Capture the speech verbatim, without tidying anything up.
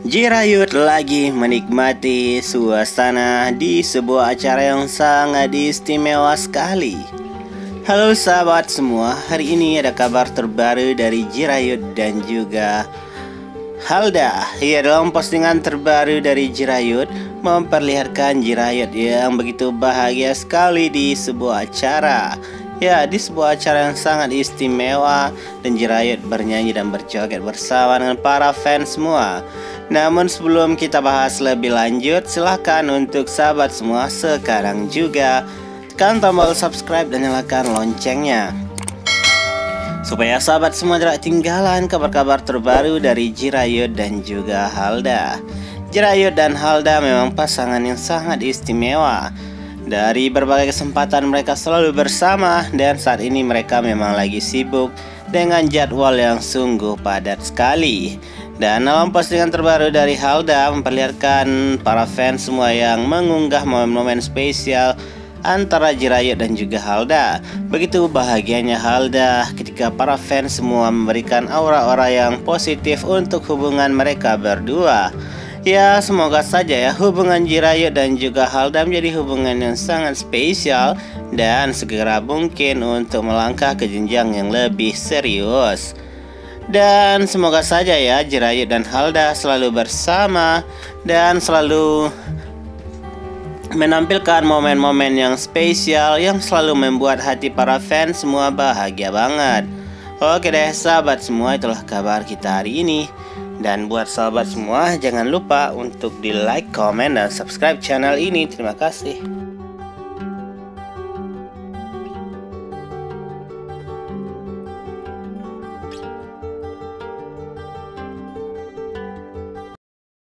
Jirayut lagi menikmati suasana di sebuah acara yang sangat istimewa sekali. Halo sahabat semua, hari ini ada kabar terbaru dari Jirayut dan juga Halda. Ya, dalam postingan terbaru dari Jirayut memperlihatkan Jirayut yang begitu bahagia sekali di sebuah acara. Ya, di sebuah acara yang sangat istimewa, dan Jirayut bernyanyi dan berjoget bersama dengan para fans semua. Namun sebelum kita bahas lebih lanjut, silahkan untuk sahabat semua sekarang juga tekan tombol subscribe dan nyalakan loncengnya, supaya sahabat semua tidak ketinggalan kabar-kabar terbaru dari Jirayut dan juga Halda. Jirayut dan Halda memang pasangan yang sangat istimewa. Dari berbagai kesempatan mereka selalu bersama, dan saat ini mereka memang lagi sibuk dengan jadwal yang sungguh padat sekali. Dan dalam postingan terbaru dari Halda memperlihatkan para fans semua yang mengunggah momen-momen spesial antara Jirayut dan juga Halda. Begitu bahagianya Halda ketika para fans semua memberikan aura-aura yang positif untuk hubungan mereka berdua. Ya, semoga saja ya hubungan Jirayut dan juga Halda menjadi hubungan yang sangat spesial dan segera mungkin untuk melangkah ke jenjang yang lebih serius. Dan semoga saja ya Jirayut dan Halda selalu bersama dan selalu menampilkan momen-momen yang spesial yang selalu membuat hati para fans semua bahagia banget. Oke deh sahabat semua, itulah kabar kita hari ini. Dan buat sahabat semua, jangan lupa untuk di like, comment, dan subscribe channel ini. Terima kasih.